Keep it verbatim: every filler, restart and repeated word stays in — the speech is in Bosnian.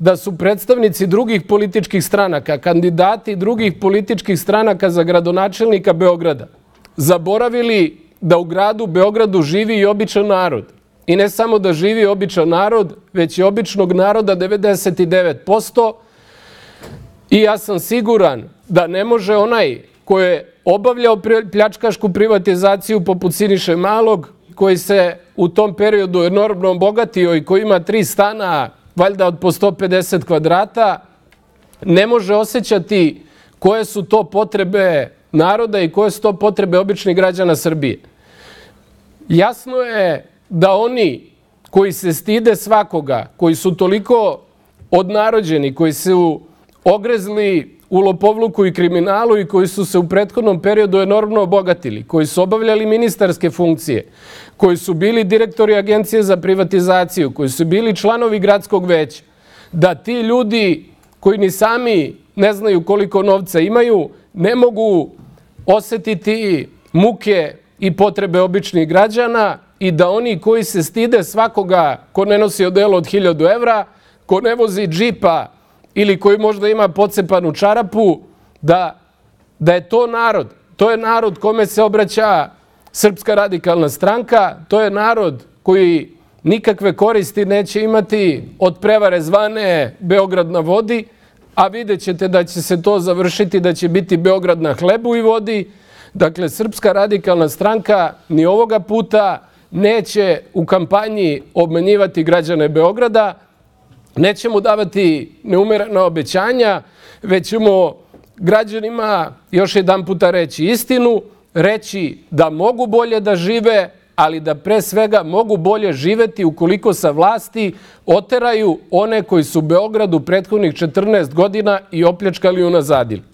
da su predstavnici drugih političkih stranaka, kandidati drugih političkih stranaka za gradonačelnika Beograda, zaboravili da u gradu Beogradu živi i običan narod. I ne samo da živi običan narod, već i običnog naroda devedeset devet posto. I ja sam siguran da ne može onaj ko je obavljao pljačkašku privatizaciju poput Siniše Malog, koji se u tom periodu enormno obogatio i koji ima tri stana, valjda od po sto pedeset kvadrata, ne može osjećati koje su to potrebe naroda i koje su to potrebe običnih građana Srbije. Jasno je da oni koji se stide svakoga, koji su toliko odnarođeni, koji su ogrezli u lopovluku i kriminalu i koji su se u prethodnom periodu enormno obogatili, koji su obavljali ministarske funkcije, koji su bili direktori Agencije za privatizaciju, koji su bili članovi gradskog veća, da ti ljudi koji ni sami ne znaju koliko novca imaju, ne mogu osetiti muke i potrebe običnih građana i da oni koji se stide svakoga ko ne nosi odelo od hiljadu evra, ko ne vozi džipa ili koji možda ima pocepanu čarapu, da, da je to narod. To je narod kome se obraća Srpska radikalna stranka, to je narod koji nikakve koristi neće imati od prevare zvane Beograd na vodi, a vidjet ćete da će se to završiti, da će biti Beograd na hlebu i vodi. Dakle, Srpska radikalna stranka ni ovoga puta neće u kampanji obmanjivati građane Beograda, nećemo davati neumerena obećanja, već ćemo građanima još jedan puta reći istinu, reći da mogu bolje da žive, ali da pre svega mogu bolje živeti ukoliko sa vlasti oteraju one koji su Beogradu prethodnih četrnaest godina i opljačkali i unazadili.